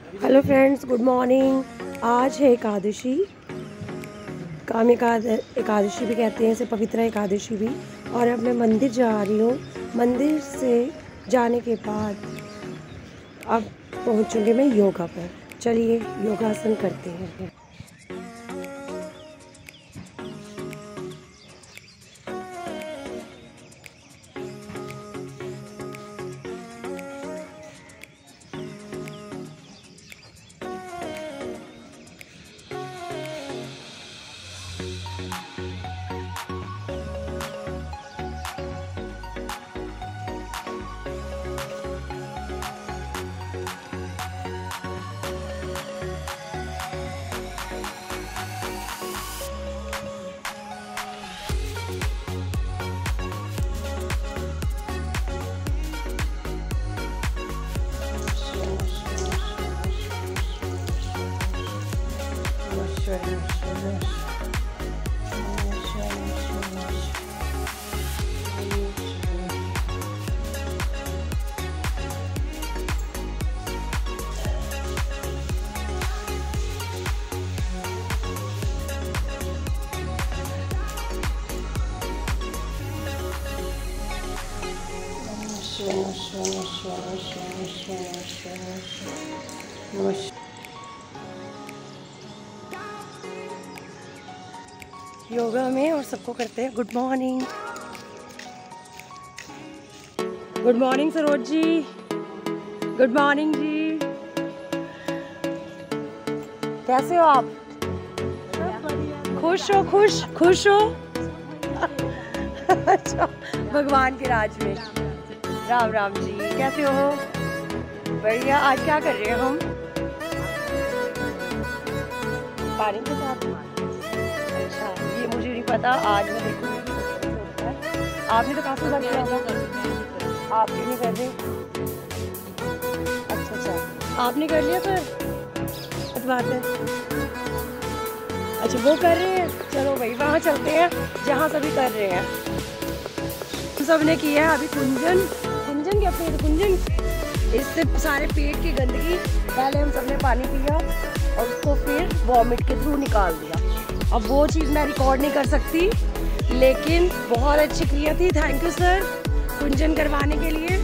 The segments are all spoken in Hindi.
Hello friends, good morning. आज है एकादशी। काम एकादशी भी कहते हैं इसे, पवित्र एकादशी भी। और अब मैं मंदिर जा रही हूँ। मंदिर से जाने के बाद अब पहुँचूँगी मैं योगा पर। चलिए योगासन करते हैं। योगा में और सबको करते हैं good morning. Good morning Saroj ji, good morning ji. कैसे हो आप? खुश हो? खुश हो? अच्छा, भगवान के राज में। राम राम जी, कैसे हो? बढ़िया। आज क्या कर रहे हैं हम? पानी के साथ? अच्छा, ये मुझे नहीं पता। आज मैं देखूंगी। आपने तो काफी बार किया होगा। आप क्यों नहीं कर रहे? अच्छा, आपने कर लिया फिर? अच्छी बात है। अच्छा, वो कर रहे हैं। चलो भाई, वहाँ चलते हैं जहाँ सभी कर रहे हैं। सबने किया है अभी कुंजन कहते हैं, कुंजन। इससे सारे पेट की गंदगी, पहले हम सबने पानी पिया और उसको फिर वॉमिट के थ्रू निकाल दिया। अब वो चीज़ मैं रिकॉर्ड नहीं कर सकती, लेकिन बहुत अच्छी क्रिया थी। थैंक यू सर, कुंजन करवाने के लिए।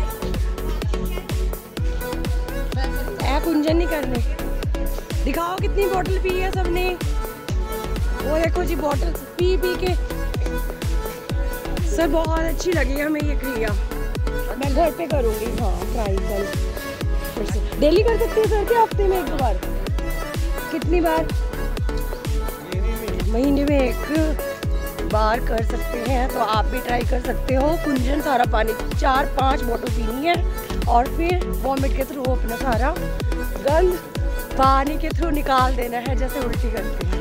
कुंजन नहीं करने, दिखाओ कितनी बोतल पी है सबने। वो देखो जी, बोतल पी के। सर बहुत अच्छी लगी हमें ये क्रिया। मैं घर पे करूँगी। हाँ, ट्राई कल फिर से। डेली कर सकते हैं सर क्या? हफ्ते में 1-2 बार? कितनी बार? महीने में 1 बार कर सकते हैं। तो आप भी ट्राई कर सकते हो। कुंजन सारा पानी 4-5 बोतल पीनी है और फिर वॉमिट के थ्रू अपना सारा गंद पानी के थ्रू निकाल देना है, जैसे उल्टी करते हैं।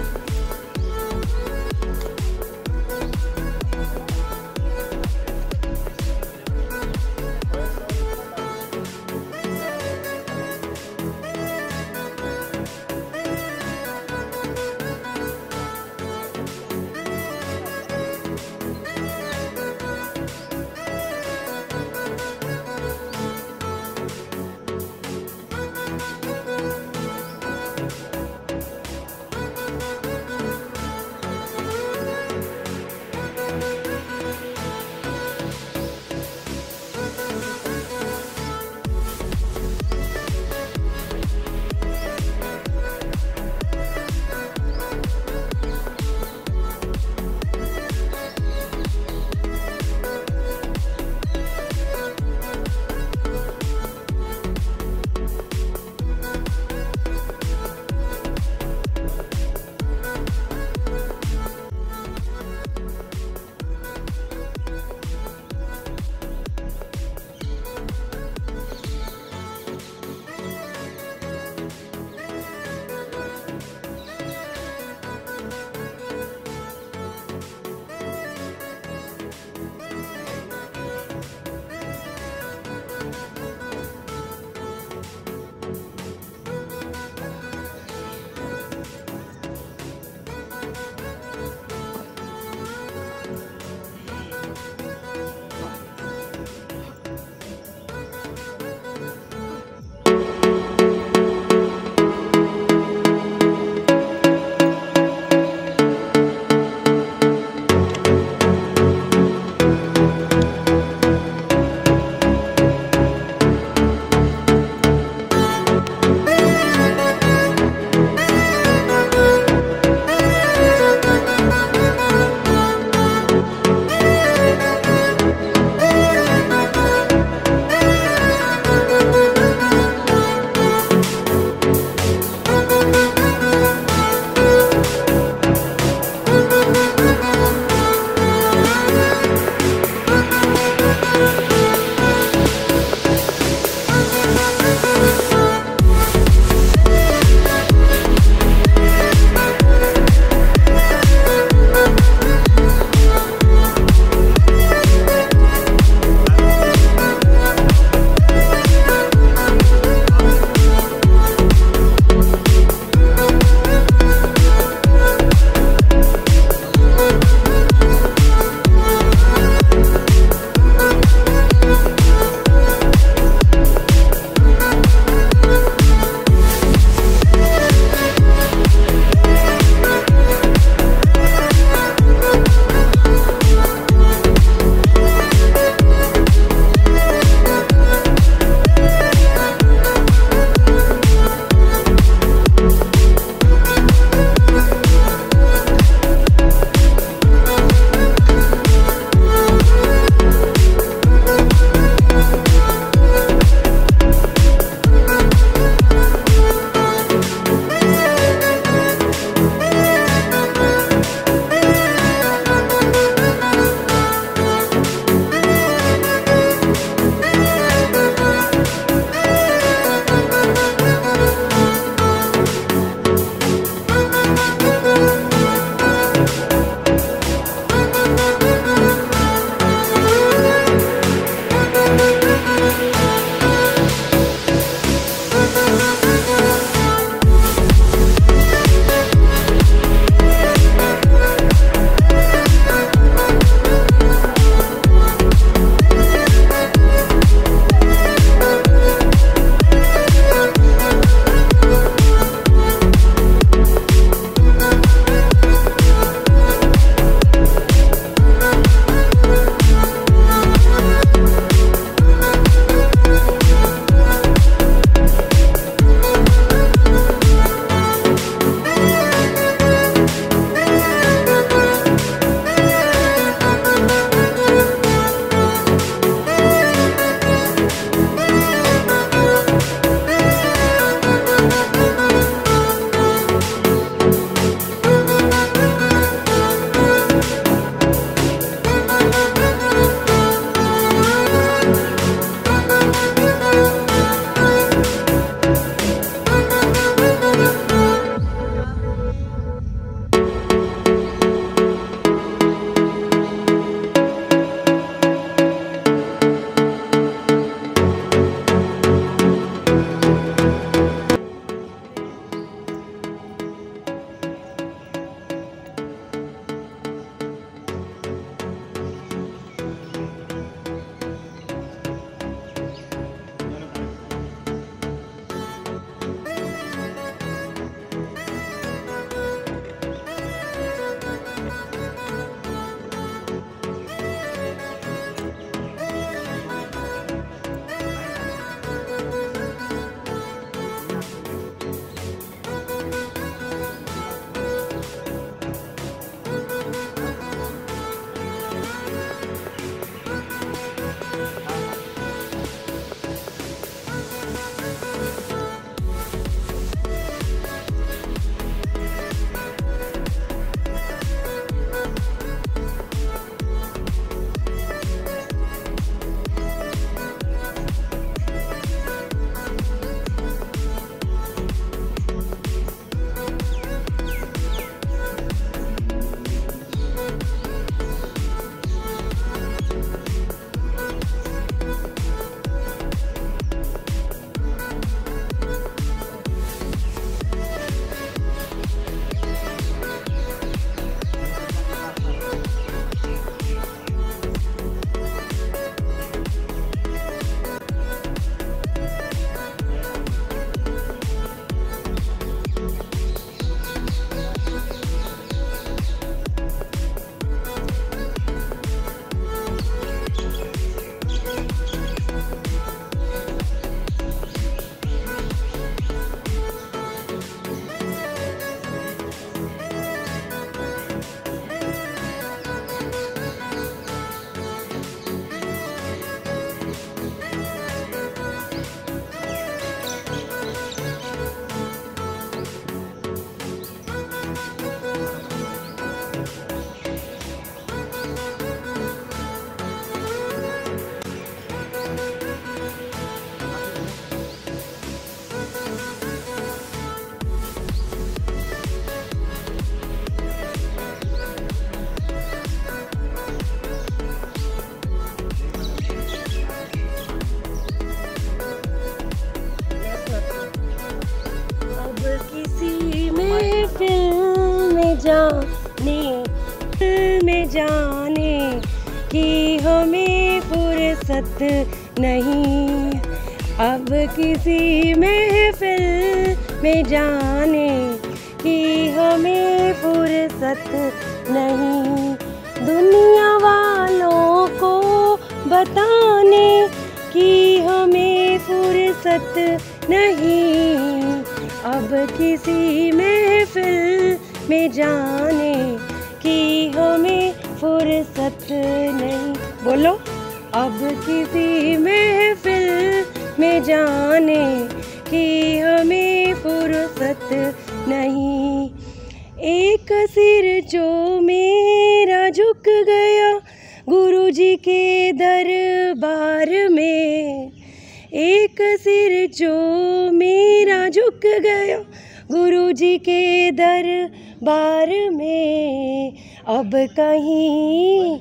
फुर्सत नहीं, अब किसी महफिल में जाने की हमें फुर्सत नहीं, दुनिया वालों को बताने की हमें फुर्सत नहीं, अब किसी महफिल में जाने की हमें फुर्सत नहीं। बोलो, अब किसी महफिल में जाने की हमें फुर्सत नहीं। एक सिर जो मेरा झुक गया गुरुजी के दरबार में, एक सिर जो मेरा झुक गया गुरुजी के दरबार में, अब कहीं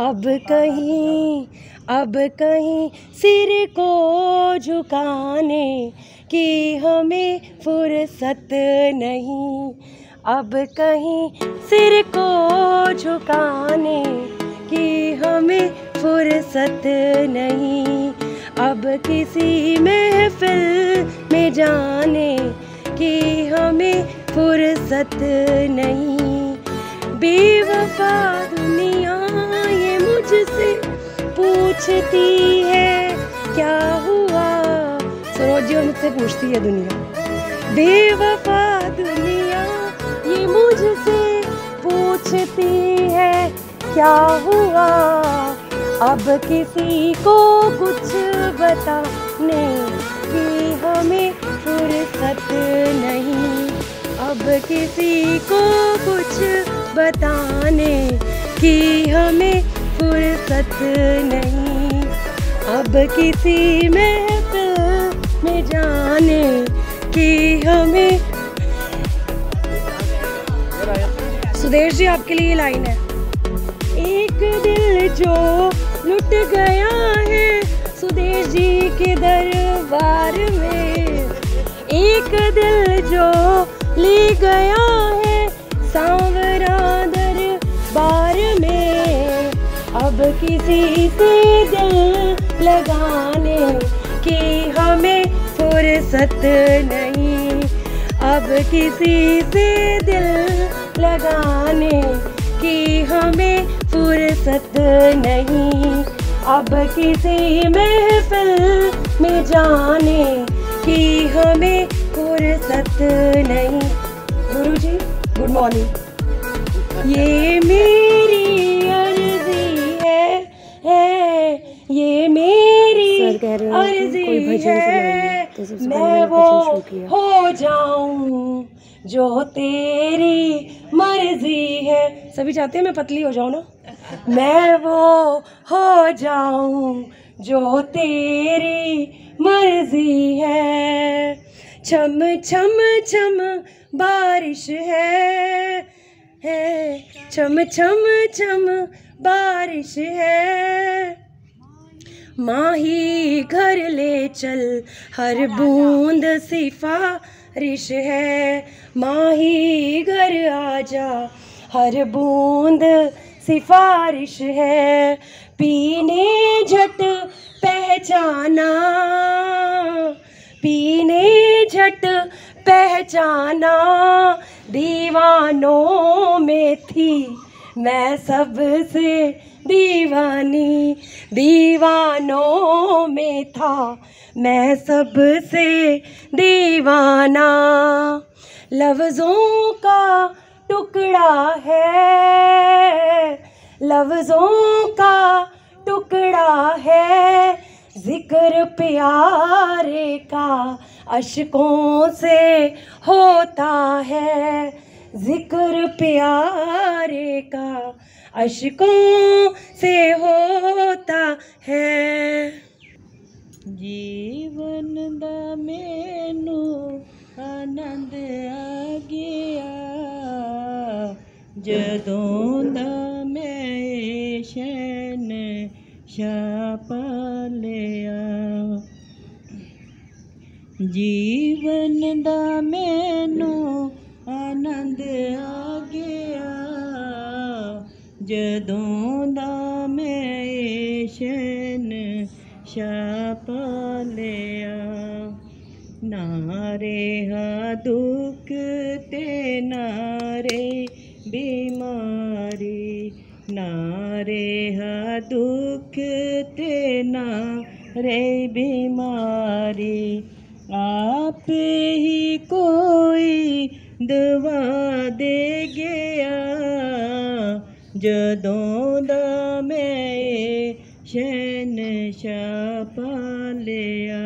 सिर को झुकाने की हमें फुर्सत नहीं, अब कहीं सिर को झुकाने की हमें फुर्सत नहीं, अब किसी महफिल में जाने की हमें फुर्सत नहीं। बेवफा दुनिया ये मुझसे पूछती है क्या हुआ, सरोज जी मुझसे पूछती है दुनिया, बेवफा दुनिया ये मुझसे पूछती है क्या हुआ, अब किसी को कुछ बताने की हमें फुर्सत नहीं, अब किसी को कुछ बताने की हमें फुर्सत नहीं, अब किसी महफिल में जाने की हमें। सुदेश जी आपके लिए लाइन है। एक दिल जो लुट गया है सुदेश जी के दरबार में, एक दिल जो ले गया है सांवरा दरबार में, अब किसी से दिल लगाने की हमें फुर्सत नहीं, अब किसी से दिल लगाने की हमें फुर्सत नहीं, अब किसी महफिल में जाने की हमें फुर्सत नहीं। Guruji good morning. ये मेरी अर्जी है ये मेरी अर्जी है, मैं वो हो जाऊं जो तेरी मर्जी है। सभी चाहते हैं मैं पतली हो जाऊं ना, मैं वो हो जाऊं जो तेरी मर्जी है। छम छम छम बारिश है, छम छम छम बारिश है, माही घर ले चल हर बूंद सिफारिश है, माही घर आजा हर बूंद सिफारिश है, पीने झट पहचाना, पीने झट पहचाना, दीवानों में थी मैं सबसे दीवानी, दीवानों में था मैं सबसे दीवाना। लफ्ज़ों का टुकड़ा है, लफ्ज़ों का टुकड़ा है, जिक्र प्यारे का अश्कों से होता है, जिक्र प्यारे का अश्कों से होता है। जीवन दा मैनू आनंद आ गया, जदों दा मैं शैन शापा लिया, जीवन दा मैनू आनंद आ गया, जदों दा मैं शैन पालिया नारे हा दुख ते नारे बीमारी नारे हा दुख ते नारे बीमारी आप ही कोई दवा दे गया जदों दा मैं शहनशाह पालिया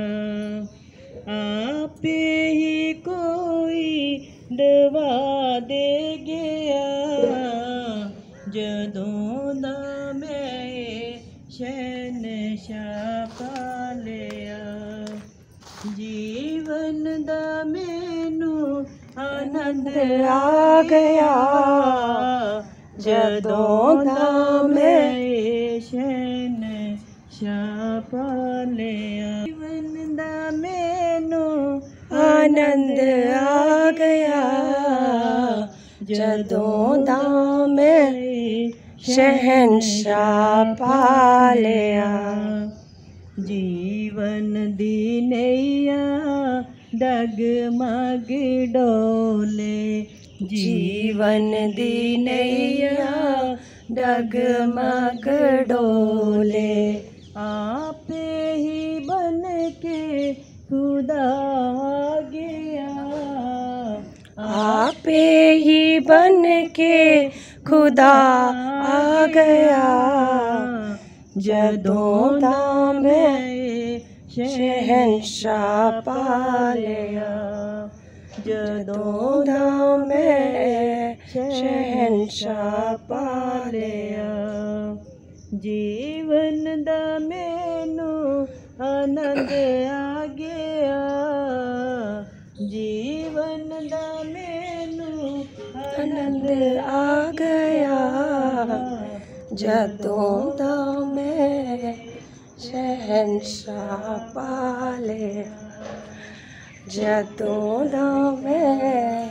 आप ही कोई दवा दे गया जदों दा मैं शहनशाह पालिया जीवन दा मैनू आनंद आ गया जदों दा मैं शहनशाह पालिया जीवन दा मैनू आनंद आ गया जदों दा मैं शहनशाह पालिया जीवन दी नैया डगमग डोले जीवन दी नैया डगमग डोले आप ही बन के खुदा आ गया आप ही बन के खुदा आ गया जदों दा मैं शहनशाह पालिया जदों दा मैं शहनशाह पालिया जीवन दा मैनू आनंद आ गया जीवन दा मैनू आनंद आ गया जदों दा मैं शहनशाह पालिया जदों दा मैं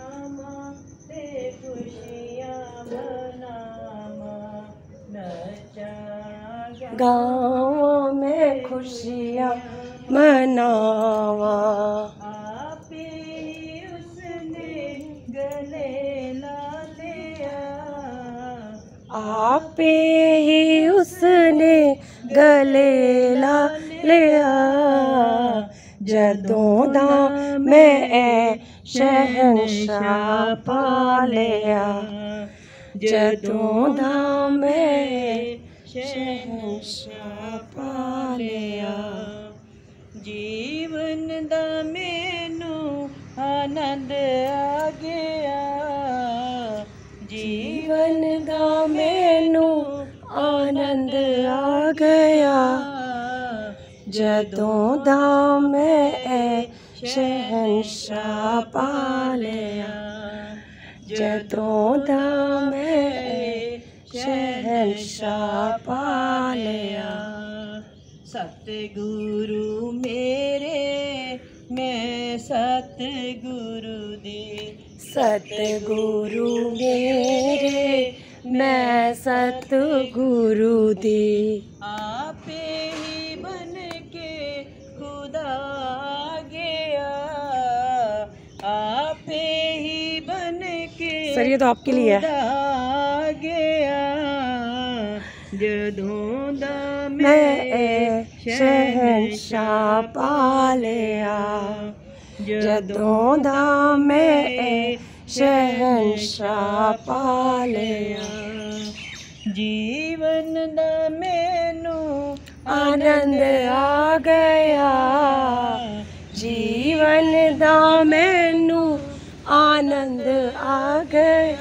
गाँव में खुशियाँ मनावा आप ही उसने गले ला लिया आप ही उसने गले ला लिया जदों दा मैं शहनशाह पालिया जदों दा मैं शहनशाह पालिया जीवन दा मैनू आनंद आ गया जीवन दा मैनू आनंद आ गया जदों दा मैं शहनशाह पालिया जदों दा मैं शहनशाह पालिया सतगुरु मेरे मैं सतगुरु दे सतगुरु मेरे मैं सतगुरु दे आप ही बन के खुदा आ गया आप ही बन के सर ये तो आपके लिए है खुदा आ गया जदों दा मैं शहनशाह पालिया जदों दा मैं शहनशाह पालिया जीवन दा मैनू आनंद आ गया जीवन दा मैनू आनंद आ गया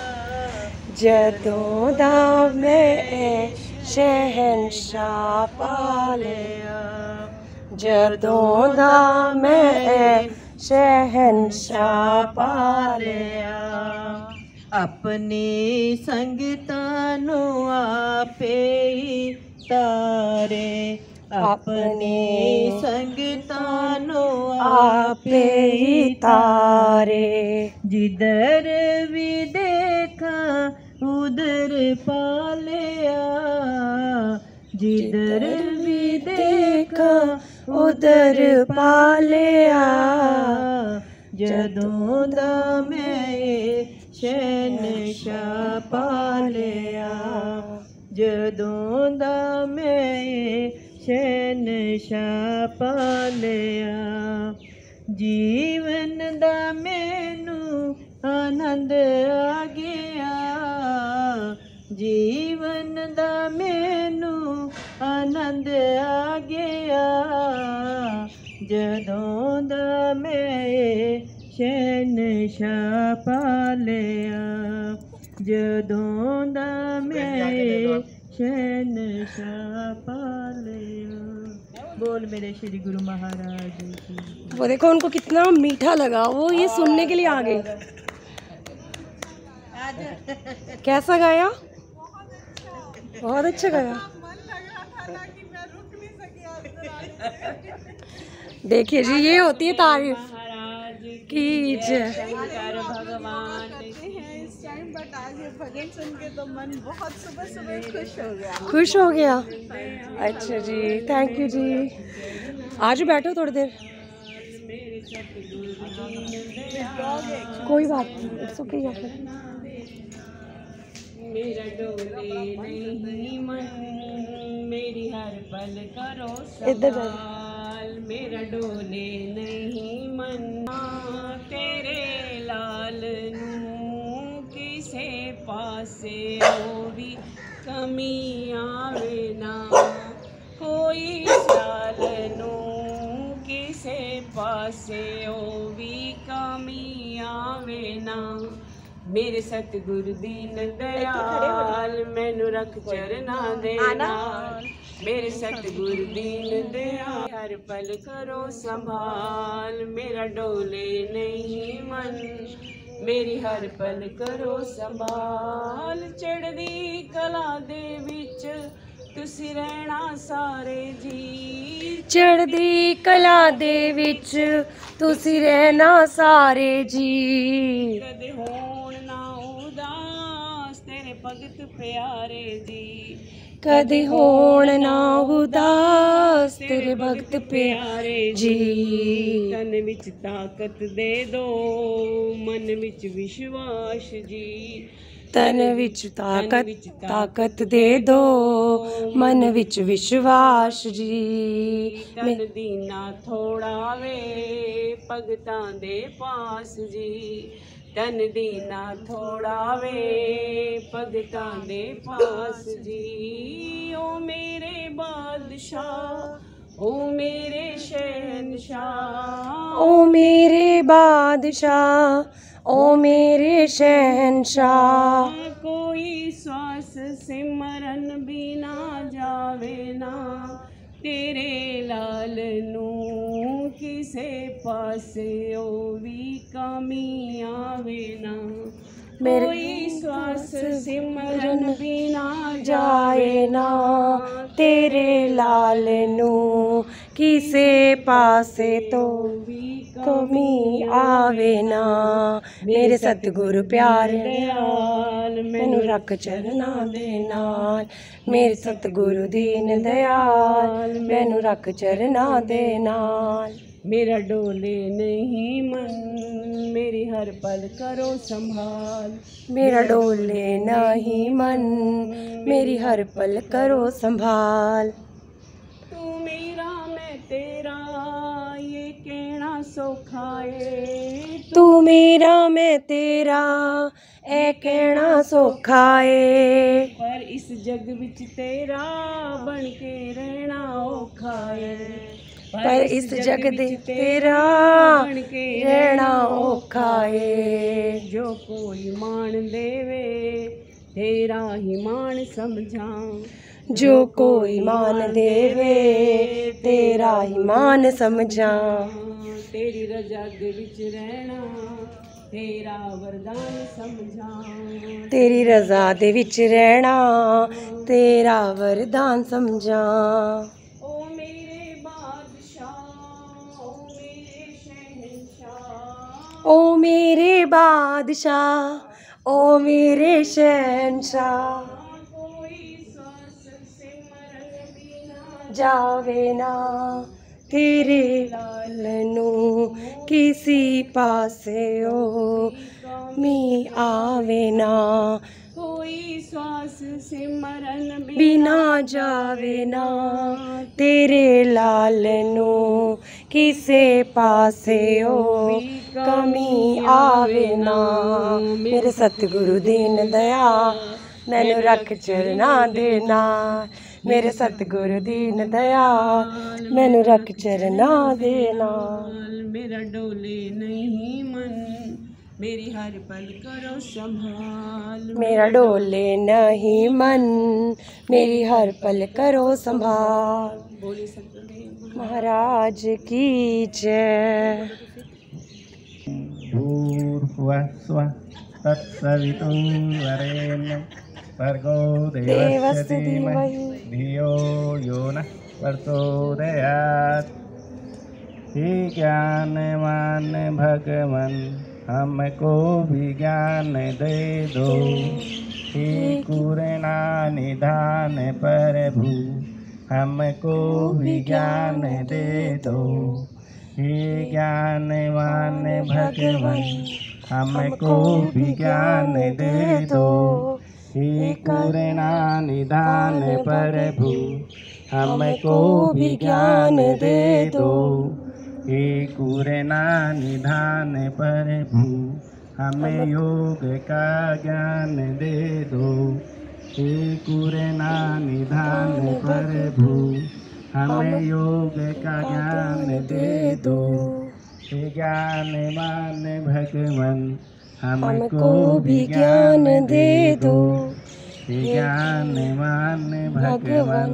जदों दा मैं शहनशाह पालिया जदों दा मैं शहनशाह पालिया अपनी संगतां नू आपे ही तारे अपनी संगतां नू आपे ही तारे जिधर भी देखा उधर पालिया जिधर भी देखा उधर पालिया जदों दा मैं शहनशाह पालिया जदों दा मैं शहनशाह पालिया जीवन दा मैनू आनंद आ गया जीवन दा मैनू आनंद आ गया जदों दा मैं शहनशाह पालिया जदों दा मैं शहनशाह पालिया। बोल मेरे श्री गुरु महाराज की। वो देखो उनको कितना मीठा लगा, वो ये सुनने के लिए आ गए। कैसा गाया? बहुत अच्छा गाया। देखिए जी, ये होती है तारीफ की जय। शंकर भगवान इस टाइम बट आज ये भजन सुन के तो मन बहुत सुबह सुबह खुश हो गया। खुश हो गया। अच्छा जी, थैंक यू जी। आज बैठो थोड़ी देर। कोई बात नहीं, इट्स ओके। मेरा डोले नहीं मन मेरी हर पल करो संभाल मेरा डोले नहीं मन तेरे लाल नू किसे पासे होवी कमी आवे ना कोई लाल नू किसे पासे होवी कमी आवे ना मेरे सतगुरु दीन दयाल मैनू रख चरना दे नाल मेरे सतगुरु दीन दयाल हर पल करो संभाल मेरा डोले नहीं मन मेरी हर पल करो संभाल चढ़दी कला दे विच तुसी रहना सारे जी चढ़दी कला दे विच तुसी रहना सारे जी कदे होण ना उदास तेरे भगत प्यारे जी कदे होण ना उदास तेरे भगत प्यारे जी तन विच ताकत दे दो मन विच विश्वास जी तन विच ताकत दे दो मन विच विश्वास जी तन दीना थोड़ा वे भगतां दे पास जी तन दीना थोड़ा वे भगतां दे पास जी ओ मेरे बादशाह ओ मेरे शहनशाह ओ मेरे बादशाह ओ मेरे शहनशाह कोई श्वास सिमरन भी ना जावे ना तेरे लाल नू किसे पासे ओ भी कमी आवे ना कोई श्वास सिमरन भी ना जाए ना तेरे लाल नू किसे पासे तो कमी आवे ना मेरे सतगुरु प्यारे दयाल मैनू रख चरना दे नाल मेरे सतगुरु दीन दयाल मैनू रख चरना दे नाल मेरा डोले नहीं मन मेरी हर पल करो संभाल मेरा डोले नहीं मन मेरी हर पल करो संभाल तू मेरा मैं तेरा ये कहना सौखा है तू मेरा मैं तेरा ए कहना सौखा है पर इस जग विच तेरा बन के रहना औखा है पर इस जग दे तेरा रहना औखा है जो कोई मान देवे तेरा ही मान समझा जो कोई मान देवे तेरा ही मान समझा तेरी रजा दे विच रहना तेरा वरदान समझा तेरी रजा दे विच रहना तेरा वरदान समझा ओ मेरे बादशाह ओ मेरे शहनशाह ओ मेरे बादशाह ओ मेरे शहनशाह जावे ना तेरे लाल नू किसी पासे ओ मी आवे ना कोई श्वास सिमरन बिना जावे ना तेरे लाल नू किसे पासे ओ कमी आवे ना मेरे सतगुरु दीन दया मैनू रख चरना देना मेरे सतगुरु दीन दया मैनू रख चरना देना मेरा डोले नहीं मन मेरी हर पल करो संभाल मेरा डोले नहीं मन मेरी हर पल करो संभाल बोले सतगुरु महाराज की जय। भूर्भुवस्वः तत्सवितुर्वरेण्यं भर्गो देवस्य देवस्य धीमहि धियो यो नः प्रचोदयात्। हे ज्ञानवान भगवन हमको भी ज्ञान दे दो हे कुरना निधान प्रभु हमको भी ज्ञान दे दो हे ज्ञानवान भगवन हमको भी ज्ञान दे दो हे करुणा निधान प्रभु हमको भी ज्ञान दे दो हे करुणा निधान प्रभु हमें योग का ज्ञान दे दो हे करुणा निधान प्रभु हमें योग का ज्ञान दे दो हे ज्ञानवान भगवन हमको भी ज्ञान दे दो हे ज्ञानवान भगवन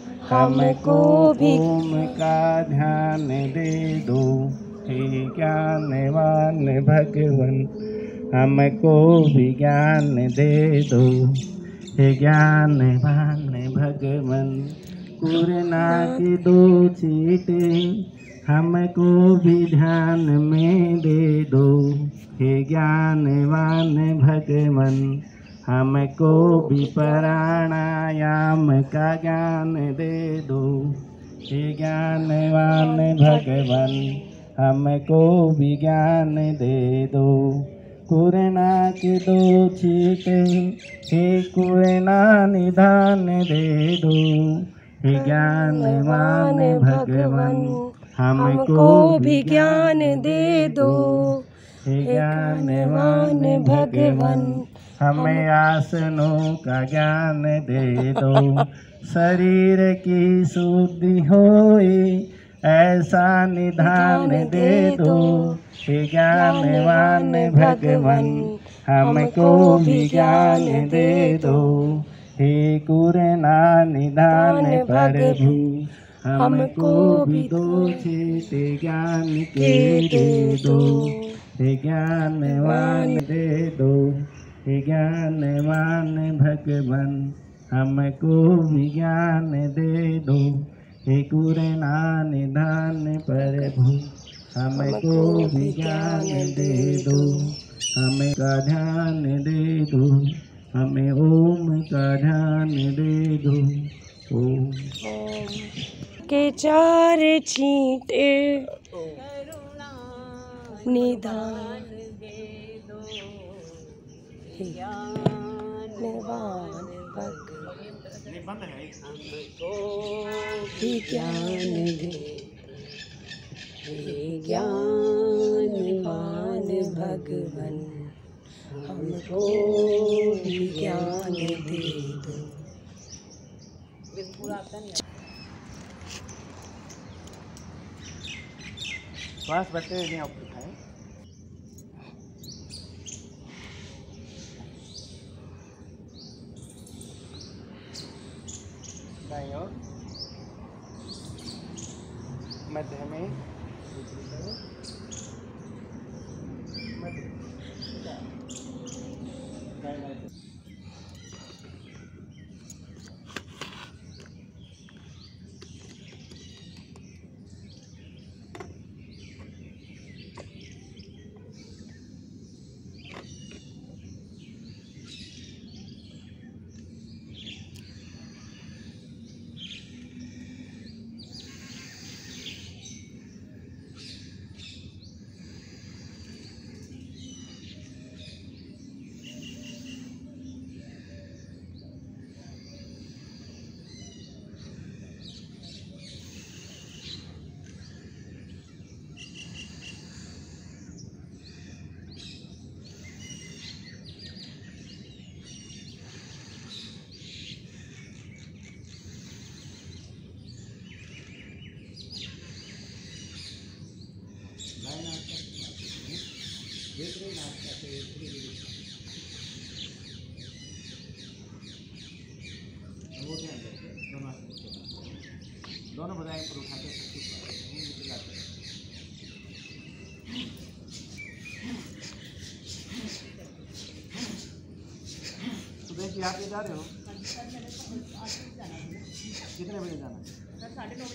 हमको भी ओम का ध्यान दे दो हे ज्ञानवान भगवन हमको भी ज्ञान दे दो हे ज्ञानवान भगवन कुरना की दो चीटे हमको भी ध्यान में दे दो हे ज्ञानवान भगवन हमको भी प्राणायाम का ज्ञान दे दो हे ज्ञानवान भगवन हमको भी ज्ञान दे दो कुरना के दो छीटे हे कुरना निधान दे दो हे ज्ञानवान भगवन हमको भी ज्ञान दे दो हे ज्ञानवान भगवन हमें आसनों का ज्ञान दे दो शरीर की शुद्धि होए ऐसा निधान दे दो हे ज्ञानवान भगवन हमको भी ज्ञान दे दो हे कुरना निधान प्रभु हमको भी दो छीटे ज्ञान के दे दो हे ज्ञानवान दे दो हे ज्ञानवान भगवन हमको भी ज्ञान दे दो हे कुरना निधान प्रभु हमको भी ज्ञान दे दो हमें का ध्यान दे दो हमें ओम का ध्यान दे दो ओम के चार छींटे निधान ज्ञानवान भगवन भी ज्ञान दे हे ज्ञानवान भगवन हमको भी ज्ञान दे दो। श्वास बढ़ते हुए आप उठाएं दाईं ओर मध्य में दोनों बजाएंगे पर उठाते हैं। सुबह की आप ये जा रहे हो? कितने बजे जाना है?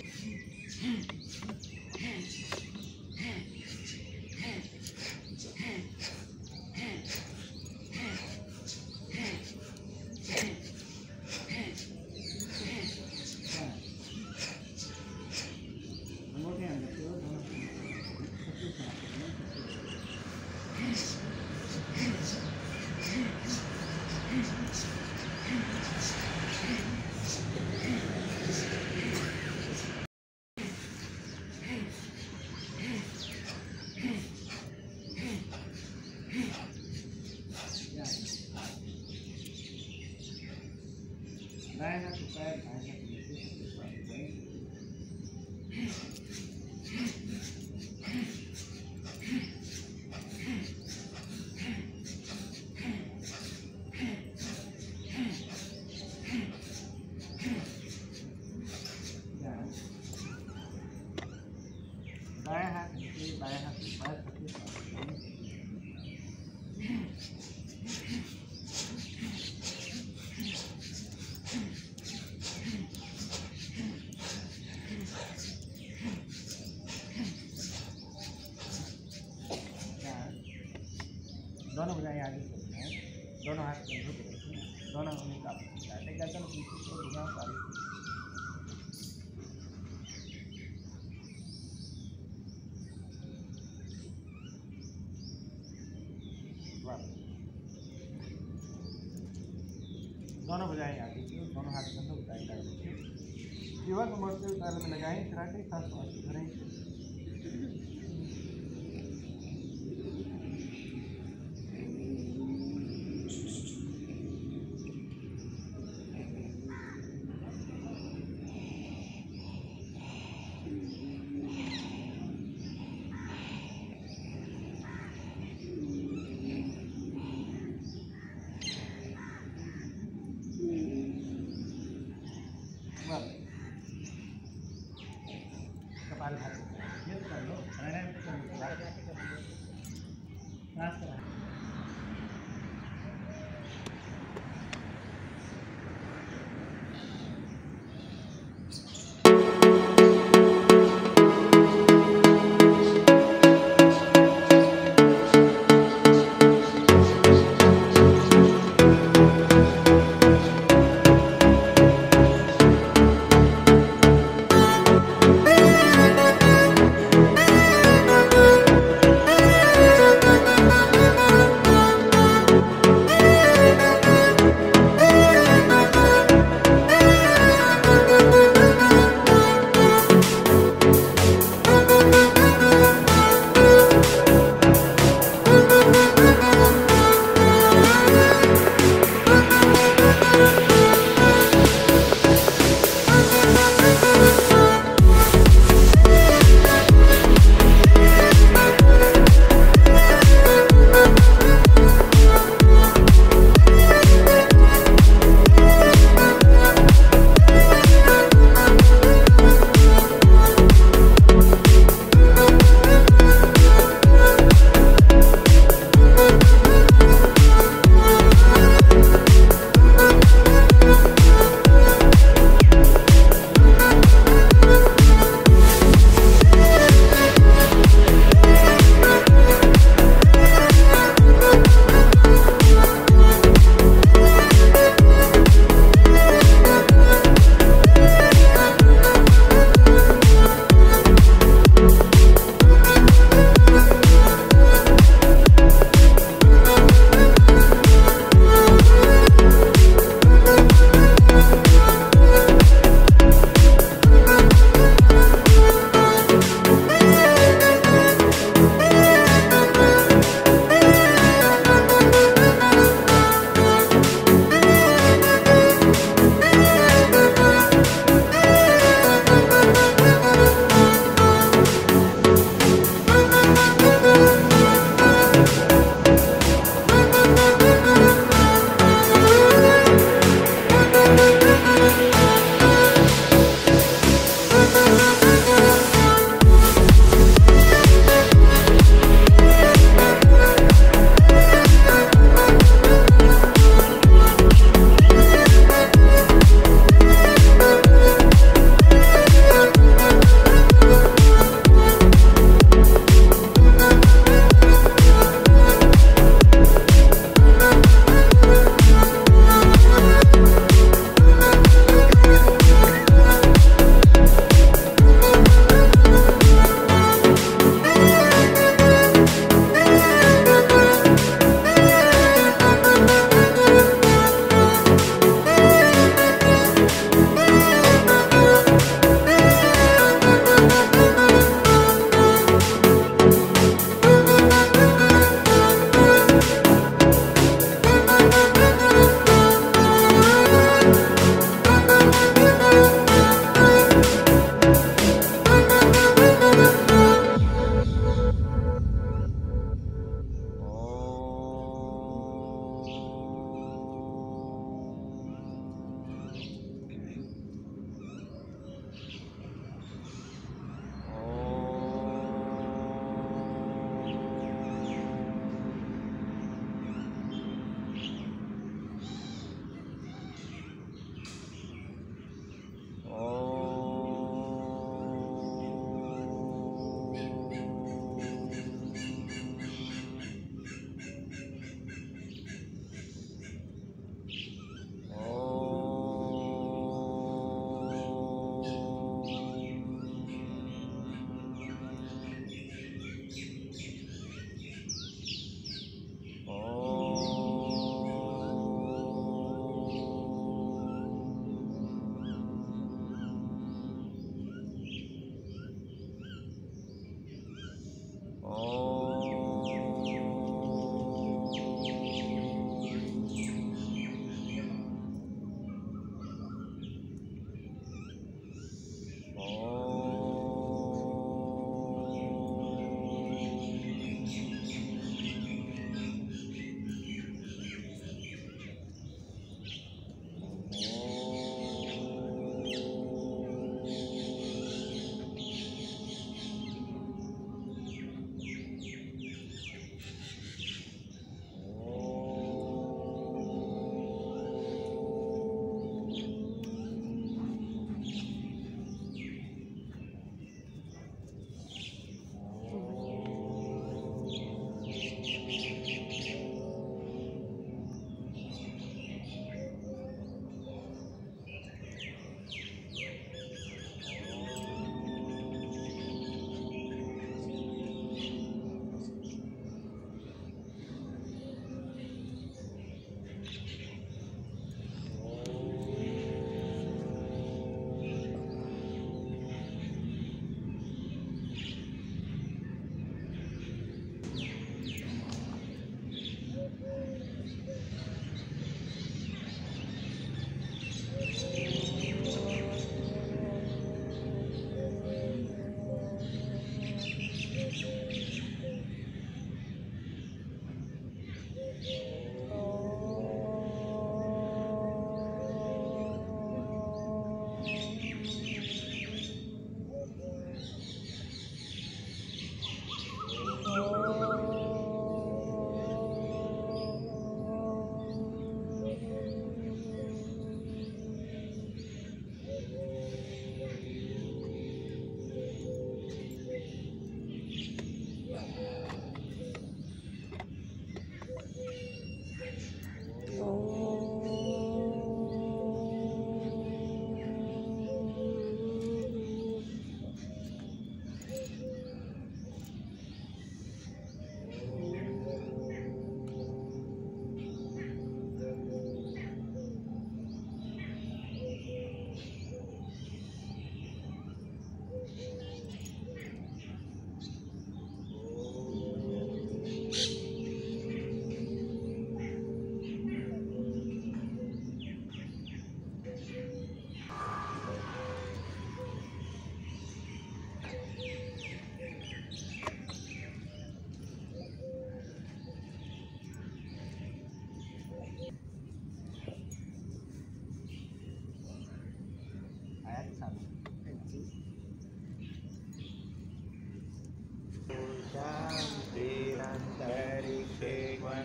दाएं हाथ बाएं हाथ दोनों बजाएं आगे चलते हैं। दोनों हाथ दोनों उंगली का दोनों बजाएं आगे दोनों हाथ बंदों बजाएं युवक मरते पैर में लगाएं कराटे खास करें। कपाल भाग ये कर लो प्राणायाम कर लो सांस करा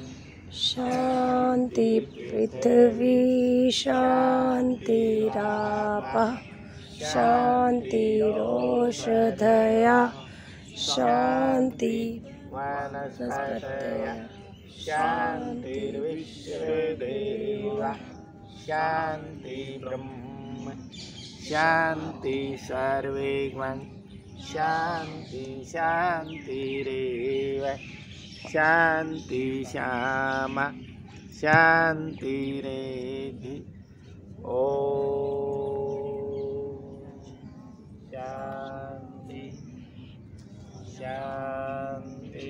शांति पृथ्वी शांतिरापः शांतिरोषधया शांति वनस्पतयः शान्तिर्विश्वदेवा शान्ति ब्रह्म शान्ति सर्वेगं शान्ति शान्तिरेव शान्ति श्यामा शान्तिरेधि ॐ शान्ति शान्ति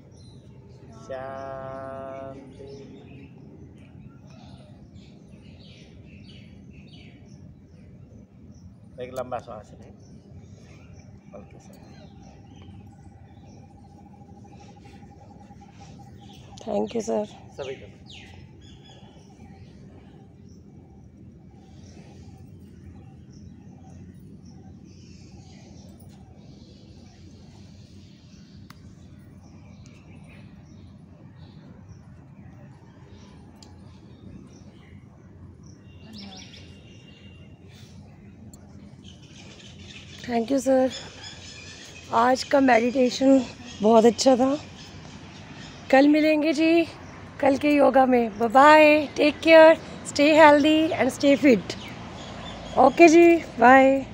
शांति। एक लंबा श्वास ले हल्के से। Thank you sir. सभी को थैंक यू सर। आज का मेडिटेशन बहुत अच्छा था। कल मिलेंगे जी कल के योगा में। Bye bye, take care, stay healthy and stay fit. Okay ji, bye.